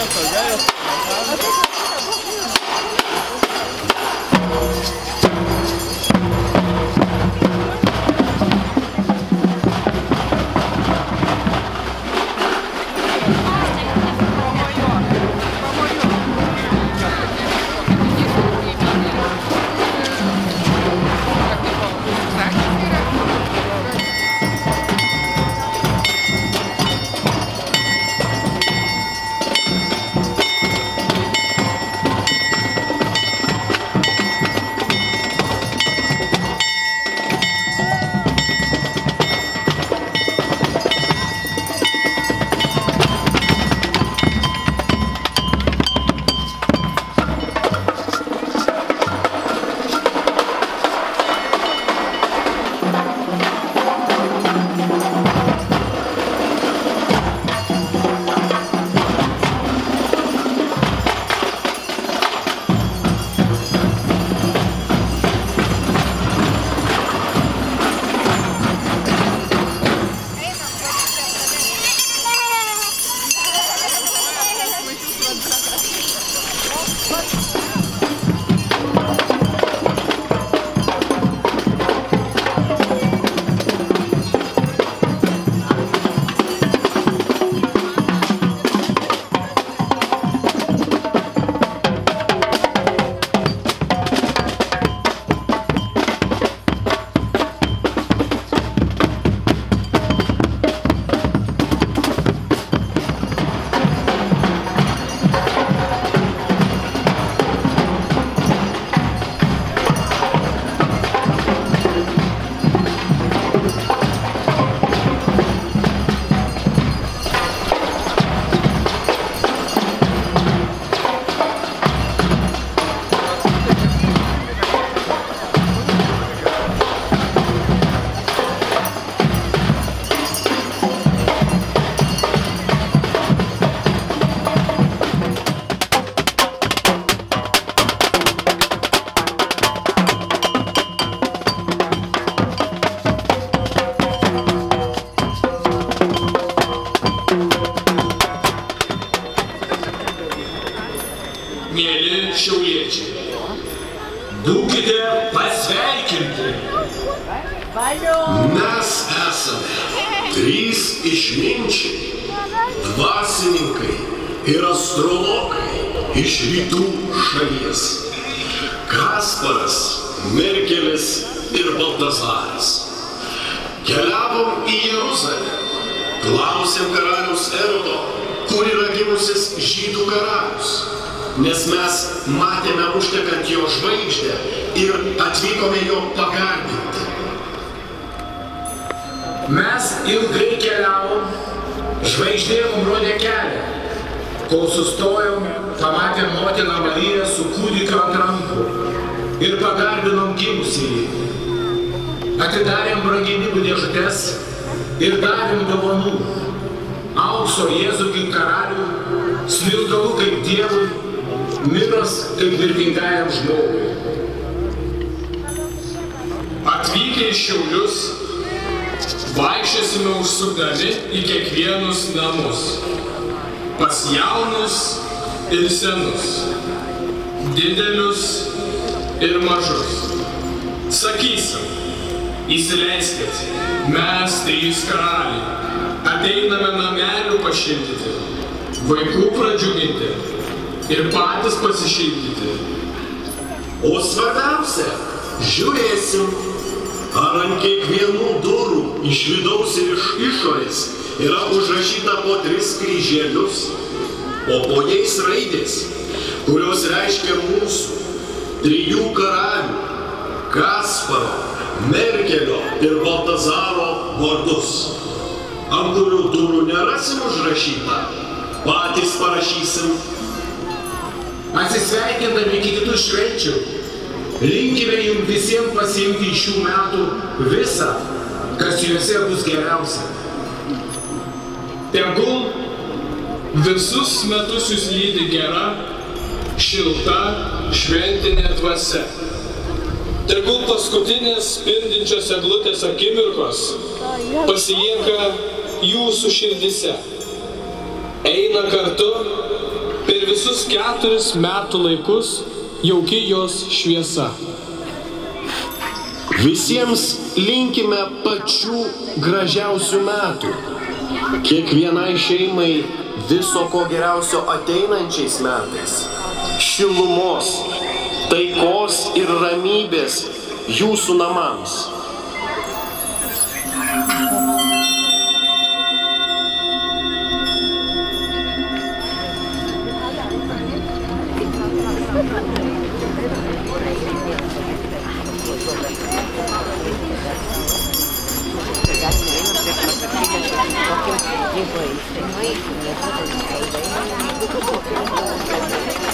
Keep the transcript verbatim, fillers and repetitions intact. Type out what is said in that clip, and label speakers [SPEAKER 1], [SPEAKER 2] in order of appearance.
[SPEAKER 1] Mėly šiauliečiai, būkite pasveikinti. Mes esame trys išminčiai, dvasininkai ir astrologai iš rytų šalies. Kasparas, Merkelis ir Baltazaras. Keliavom į Jeruzalę, klausėm karaliaus Erodo, kur yra gimusis žydų karalius, nes mes matėme užtekant jo žvaigždę ir atvykome jo pagarbinti.
[SPEAKER 2] Mes ilgai keliavom, žvaigždė mums rodė kelią, kol sustojom, pamatėm motiną Mariją su kūdikiu ant rankų ir pagarbinom gimusįjį. Atidarėm brangenybų dėžutes ir davėm dovanų. Aukso Jėzui kaip karaliui, smilkalų kaip Dievui, miros kaip mirtingajam žmogui.
[SPEAKER 1] Atvykę į Šiaulius, vaikščiosime užsukdami į kiekvienus namus. Pas jaunus ir senus, didelius ir mažus. Sakysim, įsileiskit, mes trys karaliai. Ateiname namelių pašildyti, vaikų pradžiuginti ir patys pasišildyti.
[SPEAKER 3] O svarbiausia, žiūrėsim, ar ant kiekvienų durų iš vidaus ir iš išorės yra užrašyta po tris kryželius, o po jais raidės, kurios reiškia mūsų trijų karalių, Kasparo, Merkelio ir Baltazaro vardus. Ant kurių durų nerasim užrašytą, patys parašysim.
[SPEAKER 2] Atsisveikindami iki kitų švenčių, linkime jums visiems pasiimti iš šių metų visą, kas juose bus geriausia.
[SPEAKER 1] Tegul visus metus jūs lydi gera, šilta, šventinė dvasia. Tegul paskutinės spindinčios eglutės akimirkos pasilieka jūsų širdise. Eina kartu per visus keturis metų laikus jauki jos šviesa.
[SPEAKER 3] Visiems linkime pačių gražiausių metų. Kiekvienai šeimai viso ko geriausio ateinančiais metais. Šilumos, taikos ir ramybės jūsų namams.
[SPEAKER 4] Thank you.